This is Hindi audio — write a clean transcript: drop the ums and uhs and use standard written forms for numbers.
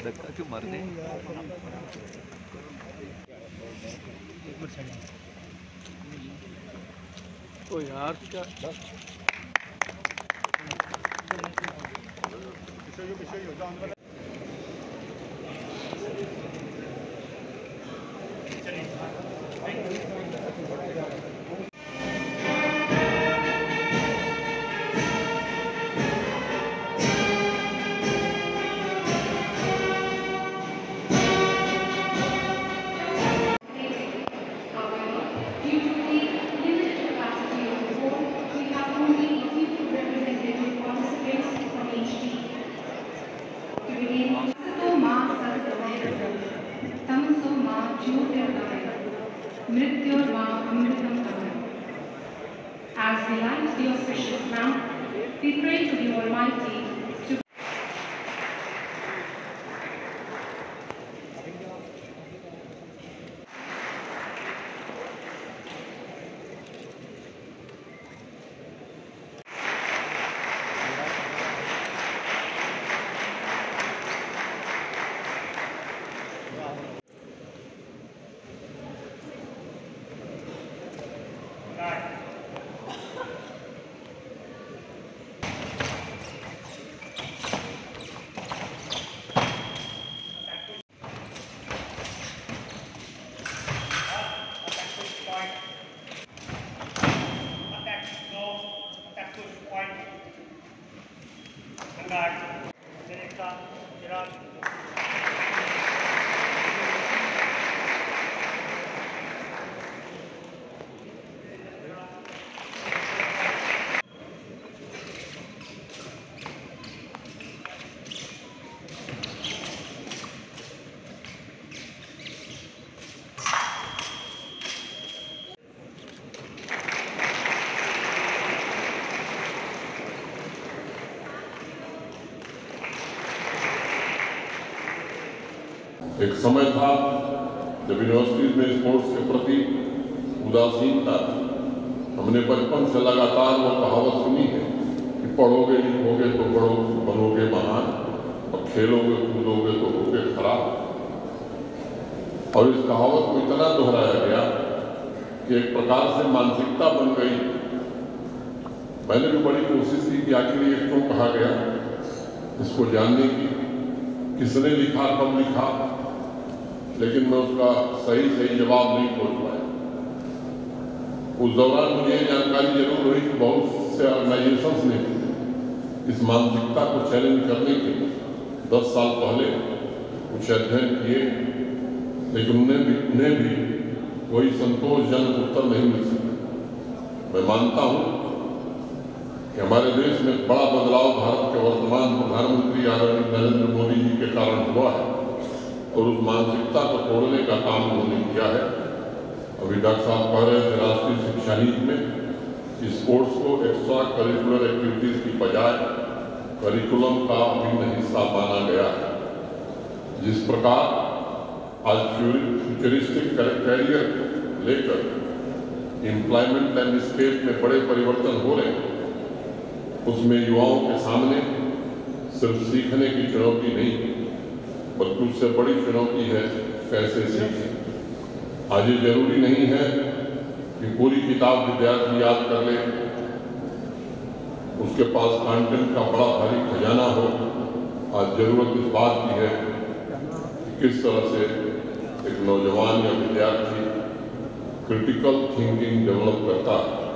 धक्का क्यों मारने? ओ यार क्या As we light the auspicious lamp, we pray to the Almighty to एक समय था जब यूनिवर्सिटीज में स्पोर्ट्स के प्रति उदासीनता थी। हमने बचपन से लगातार वो कहावत सुनी है कि पढ़ोगे लिखोगे तो बनोगे महान और खेलोगे कूदोगे तो होगे खराब। और इस कहावत को इतना दोहराया गया कि एक प्रकार से मानसिकता बन गई। मैंने भी बड़ी कोशिश की कि आखिर ये क्यों कहा गया, इसको जानने की, किसने लिखा, कब लिखा, लेकिन मैं उसका सही जवाब नहीं खोज पाया। उस दौरान मुझे जानकारी जरूर हुई कि बहुत से ऑर्गेनाइजेशंस ने इस मानसिकता को चैलेंज करने के 10 साल पहले कुछ अध्ययन किए, लेकिन उन्हें भी कोई संतोषजनक उत्तर नहीं मिल सका। मैं मानता हूँ कि हमारे देश में बड़ा बदलाव भारत के वर्तमान प्रधानमंत्री आदरणीय नरेंद्र मोदी जी के कारण हुआ है और उस मानसिकता को तोड़ने का काम उन्होंने किया है। अभी डॉक्टर साहब कह रहे थे राष्ट्रीय शिक्षा नीति में स्पोर्ट्स को एक्स्ट्रा करिकुलर एक्टिविटीज की बजाय करिकुलम का अभिन्न हिस्सा माना गया है। जिस प्रकार आज फ्यूचरिस्टिक कैरियर लेकर एम्प्लॉयमेंट लैंडस्केप में बड़े परिवर्तन हो रहे हैं, उसमें युवाओं के सामने सिर्फ सीखने की चुनौती नहीं बल्कि उससे बड़ी चुनौती है कैसे सीखें। आज ये जरूरी नहीं है कि पूरी किताब विद्यार्थी याद कर ले, उसके पास कंटेंट का बड़ा भारी खजाना हो। आज जरूरत इस बात की है कि किस तरह से एक नौजवान या विद्यार्थी क्रिटिकल थिंकिंग डेवलप करता है।